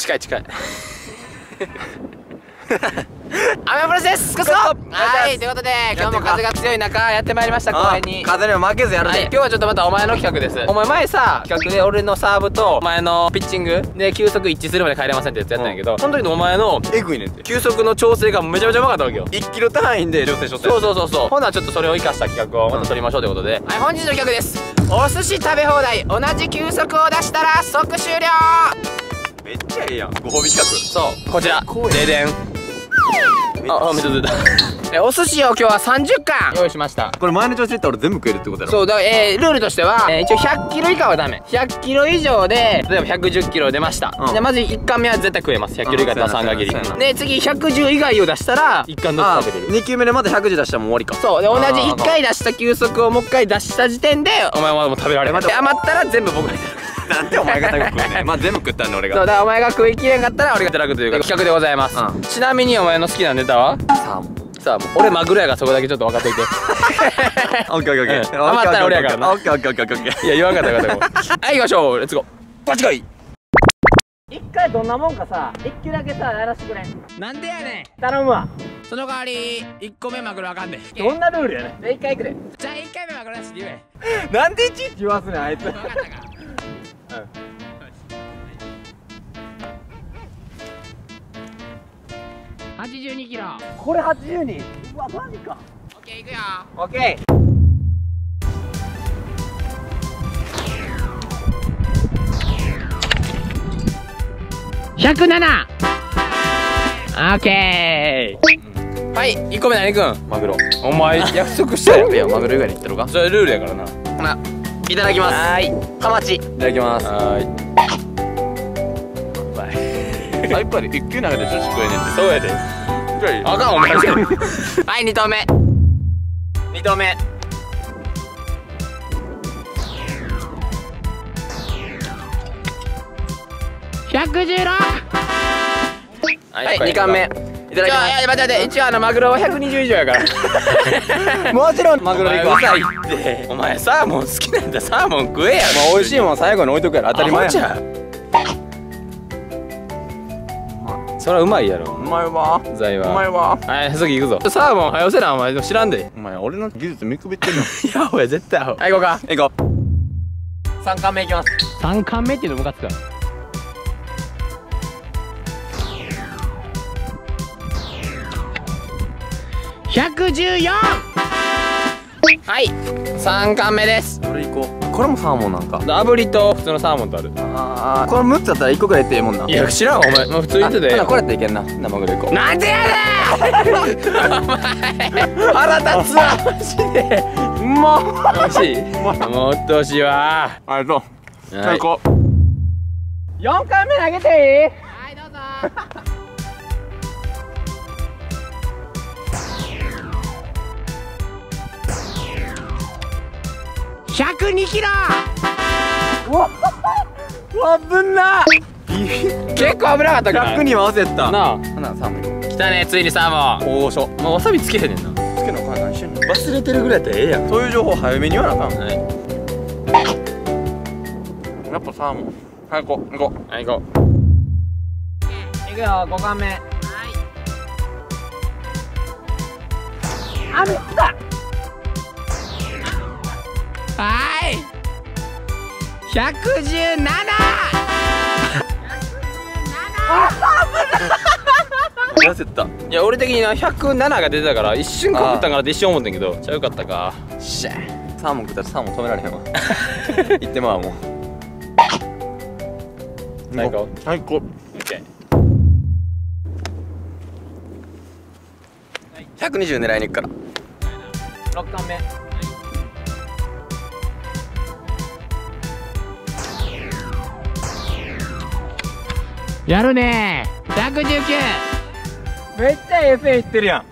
近い近い。アメブロです。くそ。はい、ということで今日も風が強い中やってまいりました公園に。 風にも負けずやるで。 今日はちょっとまたお前の企画です。お前前さ企画で俺のサーブとお前のピッチングで球速一致するまで帰れませんってやつやったんやけど、その時のお前のえぐいねんて。 球速の調整がめちゃめちゃうまかったわけよ。 1キロ単位で調整しとった。 そうそうそうそう。ほなちょっとそれを生かした企画をまた撮りましょうということで、はい、本日の企画です。お寿司食べ放題、同じ球速を出したら即終了。 めっちゃええやん。ご褒美企画。 そうこちらででん。あ、めっちゃ出た。お寿司を今日は30貫用意しました。 これ前の調子で言ったら俺全部食えるってことやろ。 そうだ、ルールとしては、一応100キロ以下はダメ。100キロ以上で例えば110キロ出ました。でまず1貫目は絶対食えます。100キロ以下で出さん限りで、次110以外を出したら1貫ずつ食べれる。 2球目でまた110出したらもう終わりか。 そうで、同じ1回出した球速をもう1回出した時点でお前はもう食べられる。で余ったら全部僕がいただく。 なんでお前が食うねん。まあ全部食ったんだ俺が。 そうだからお前が食いきれんかったら俺がいただくという企画でございます。ちなみにお前の好きなネタはサーモン。 さあ俺マグロやからそこだけちょっと分かっといて。 オッケーオッケーオッケー。 余ったら俺やからな。 オッケーオッケーオッケーオッケー。 いや言わんかったよかった。はい行きましょう。レッツゴー。バチコイ。一回どんなもんかさ、一球だけさやらしてくれ。なんでやねん。頼むわ。その代わり1個目マグロあかんで。どんなルールやねん。1回いくで。じゃあ1回目マグロなしで言え。なんでいちいち言わすねんあいつ。分かったか。82キロ。これ82。うわマジか。オッケーいくよ。オッケー。107。オッケー。はい、1個目何くん？マグロ。お前約束したよ。いやマグロ以外に言ってるか。それルールやからな。ほな、いただきます。はい。ハマチ。いただきます。はい。 やっぱり1球投げて寿司食えねんって。 そうやで。あかんお前。はい、2投目。2投目。116。はい、2貫目。いただきます。いや待って一応マグロは120以上やから。 もちろんマグロでいくわ。 うざいって。お前サーモン好きなんだ。サーモン食えや。 まあ美味しいもん最後に置いとくやろ。当たり前や。 それはうまいやろ。 うまいわ。 うざいわ。 うまいわ。 はい、次行くぞ。サーモン早寄せなお前知らんで。 お前俺の技術見くびってんの。 いやお前絶対アホ。はい行こうか。 行こう。3貫目いきます。 3貫目っていうのムカつくから。114。はい3貫目です。 これいこう。これもサーモンなんか。 炙りと普通のサーモンとある。 ああこの6つだったら1個ぐらいってええもんな。 いや知らんお前。もう普通言ってて。 これやったらいけんな。生グロいこう。 なんでやねん。お前腹立つわマジで。もう欲しい。もううっとうしいわ。 ありがとう。最高。 4貫目投げていい？はいどうぞ。102キロ。 うわぶんな。 結構危なかったから。 100には焦ったなあ。 ほなサーモンいこう。 来たねついにサーモン。 大御所。 もうわさびつけへんねんな。 つけのか何してんの。 忘れてるぐらいやったらええやん。 そういう情報早めに言わなあかん。 はい。 やっぱサーモン。はい行こう行こう。 はい行こう。いくよ5貫目。はい。あめった。はい。117。 焦った。 いや俺的にな107が出てたから一瞬かぶったんかなって一瞬思ったんけどちゃうかったか。 シャー。サーモン食ったらサーモン止められへんわ。行ってまうもう。 最高。 最高。 オッケー。 120狙いに行くから。 6貫目。やるねー。119。めっちゃええ線いってるやん。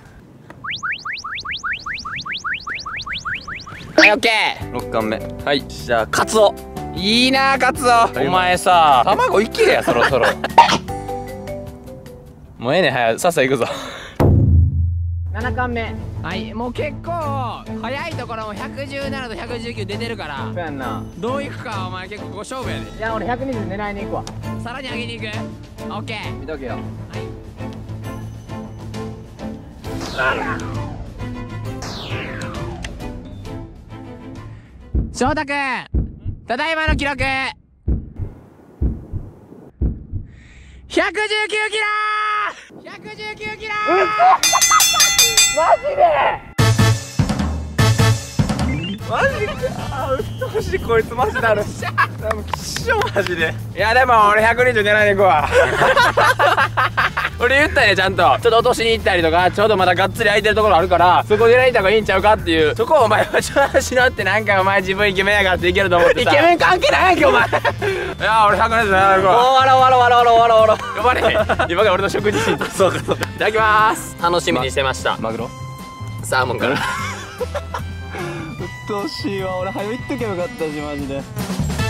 はいオッケー。 6貫目。 はい。 じゃあカツオ。 いいなーカツオ。お前さ卵いけやそろそろ。もうええねん早くさっさ行くぞ。 7貫目。はい、もう結構早いところも117と119出てるから。そうやんな。どういくかお前結構ご勝負やで。いや俺120狙いに行くわ。さらに上げに行く。オッケー、見とけよ。はい、翔太くん、ただいまの記録119キロ。119キロ。マジでマジか。うっとうしいこいつマジだる。多分きっしょマジで。いやでも俺120狙いに行くわ。俺言ったね、ちゃんとちょっと落としに行ったりとか、ちょうどまだがっつり空いてるところあるから、そこ狙いた方がいいんちゃうかっていう。そこをお前は調子乗って、なんかお前自分イケメンやからっていけると思ってさ。イケメン関係ないやんけお前。いや俺120狙いに行くわ。終わろ頑張れ。今が俺の食事シーン。そうかそうか。いただきます。楽しみにしてました。マグロサーモンから。うっとうしいわ。俺早いっとけばよかったしマジで。